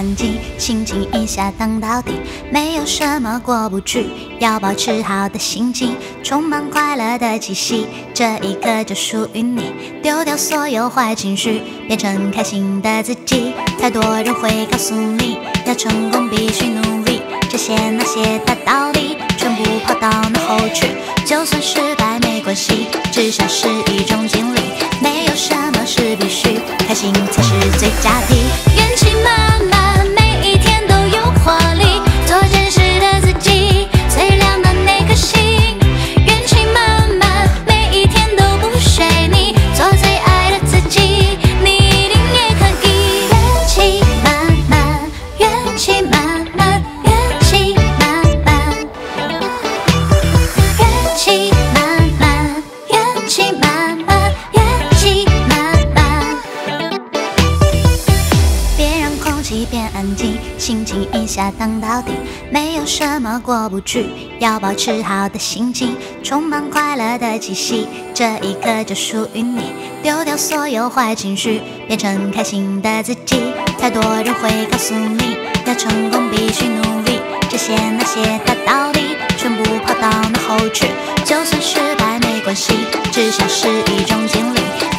安静，心情一下荡到底，没有什么过不去，要保持好的心情，充满快乐的气息，这一刻就属于你，丢掉所有坏情绪，变成开心的自己。太多人会告诉你，要成功必须努力，这些那些大道理全部抛到脑后去，就算失败没关系，至少是一种经历，没有什么是必须，开心才是最佳题。元气满满，每一天都有活力，做真实的自己，最亮的那颗星。元气满满，每一天都不随你，做最爱的自己，你一定也可以。元气满满，元气满满，元气满满，元气满满，元气满满，元气满满。别让空气变安静，心情一下荡到底，没有什么过不去，要保持好的心情，充满快乐的气息，这一刻就属于你，丢掉所有坏情绪，变成开心的自己。太多人会告诉你，要成功必须努力，这些那些大道理全部抛到脑后去，就算失败没关系，至少是一种经历，